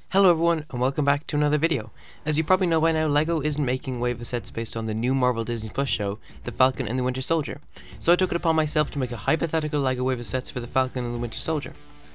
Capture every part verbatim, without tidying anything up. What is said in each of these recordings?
Hello everyone and welcome back to another video. As you probably know by now, LEGO isn't making wave of sets based on the new Marvel Disney Plus show, The Falcon and the Winter Soldier. So I took it upon myself to make a hypothetical LEGO wave of sets for The Falcon and the Winter Soldier.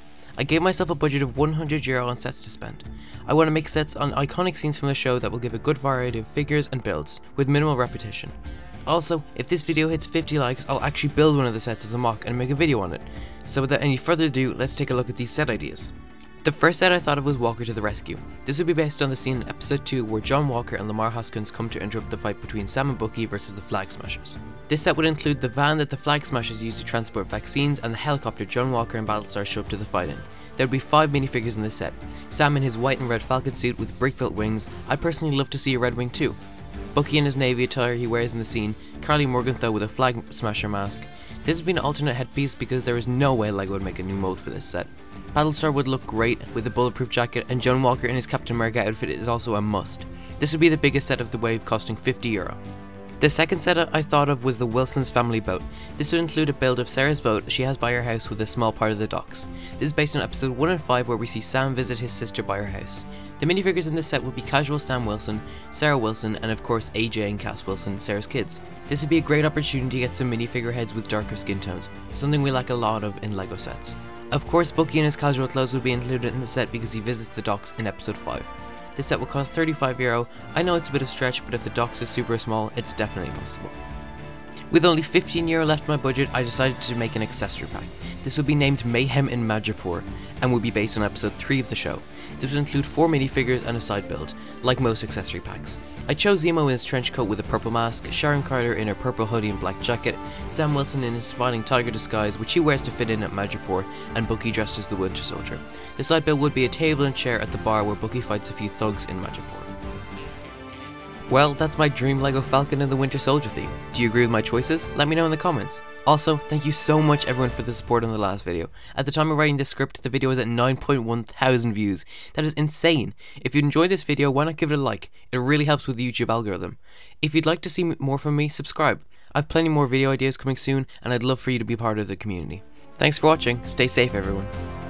I gave myself a budget of one hundred euro on sets to spend. I want to make sets on iconic scenes from the show that will give a good variety of figures and builds, with minimal repetition. Also, if this video hits fifty likes, I'll actually build one of the sets as a mock and make a video on it. So without any further ado, let's take a look at these set ideas. The first set I thought of was Walker to the Rescue. This would be based on the scene in episode two where John Walker and Lamar Hoskins come to interrupt the fight between Sam and Bucky versus the Flag Smashers. This set would include the van that the Flag Smashers use to transport vaccines and the helicopter John Walker and Battlestar show up to the fight in. There would be five minifigures in this set. Sam in his white and red Falcon suit with brick-built wings. I'd personally love to see a red wing too. Bucky in his navy attire he wears in the scene, Carly Morgenthau with a Flag Smasher mask. This would be an alternate headpiece because there is no way LEGO would make a new mold for this set. Battlestar would look great with a bulletproof jacket, and John Walker in his Captain America outfit is also a must. This would be the biggest set of the wave, costing fifty euro. The second set I thought of was the Wilson's family boat. This would include a build of Sarah's boat she has by her house with a small part of the docks. This is based on episode one and five where we see Sam visit his sister by her house. The minifigures in this set would be casual Sam Wilson, Sarah Wilson, and of course A J and Cass Wilson, Sarah's kids. This would be a great opportunity to get some minifigure heads with darker skin tones, something we lack a lot of in LEGO sets. Of course, Bucky in his casual clothes would be included in the set because he visits the docks in episode five. This set will cost thirty-five euro. I know it's a bit of a stretch, but if the docks is super small, it's definitely possible. With only fifteen euro left in my budget, I decided to make an accessory pack. This would be named Mayhem in Madripoor and would be based on episode three of the show. This would include four minifigures and a side build, like most accessory packs. I chose Zemo in his trench coat with a purple mask, Sharon Carter in her purple hoodie and black jacket, Sam Wilson in his smiling tiger disguise which he wears to fit in at Madripoor, and Bucky dressed as the Winter Soldier. The side build would be a table and chair at the bar where Bucky fights a few thugs in Madripoor. Well, that's my dream LEGO Falcon and the Winter Soldier theme. Do you agree with my choices? Let me know in the comments. Also, thank you so much everyone for the support on the last video. At the time of writing this script, the video was at nine point one thousand views. That is insane. If you enjoyed this video, why not give it a like? It really helps with the YouTube algorithm. If you'd like to see more from me, subscribe. I have plenty more video ideas coming soon, and I'd love for you to be part of the community. Thanks for watching. Stay safe, everyone.